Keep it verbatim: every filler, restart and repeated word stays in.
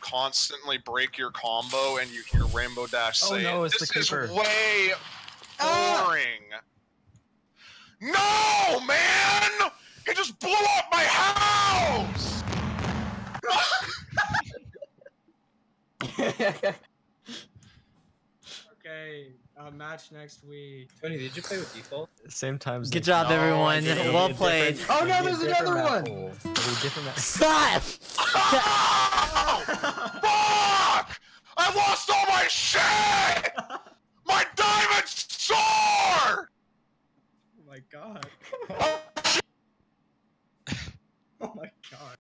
constantly break your combo and you hear Rainbow Dash Oh say, no, it's this the is creeper. way boring. No, man! He just blew up my house! Okay, uh, match next week. Tony, did you play with default? Same times. Good job, No, everyone. I didn't. Well played. Oh no, there's another one! Stop! Fuck! I lost all my shit!